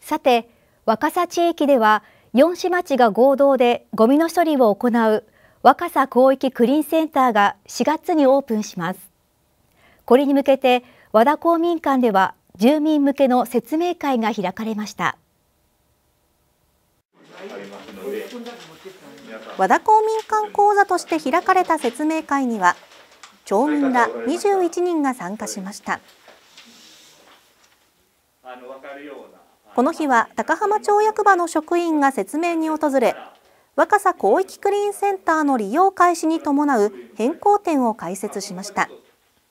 さて、若狭地域では4市町が合同でゴミの処理を行う若狭広域クリーンセンターが4月にオープンします。これに向けて和田公民館では住民向けの説明会が開かれました。 和田公民館講座として開かれた説明会には町民ら21人が参加しました。この日は高浜町役場の職員が説明に訪れ、若狭広域クリーンセンターの利用開始に伴う変更点を解説しました。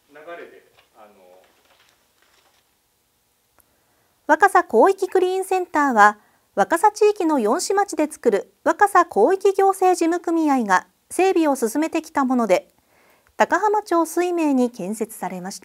若狭広域クリーンセンターは若狭地域の4市町で作る若狭広域行政事務組合が整備を進めてきたもので、高浜町水明に建設されました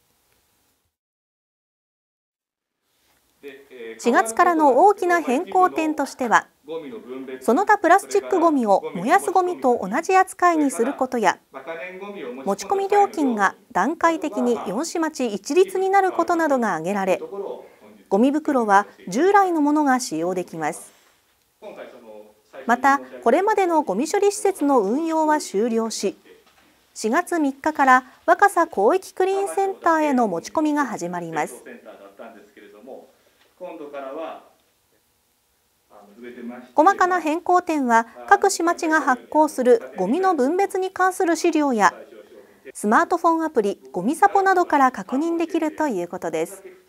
。4月からの大きな変更点としては、その他プラスチックごみを燃やすごみと同じ扱いにすることや、持ち込み料金が段階的に4市町一律になることなどが挙げられ、ごみ袋は従来のものが使用できます。また、これまでのごみ処理施設の運用は終了し、4月3日から若狭広域クリーンセンターへの持ち込みが始まります。細かな変更点は各市町が発行するゴミの分別に関する資料やスマートフォンアプリごみサポなどから確認できるということです。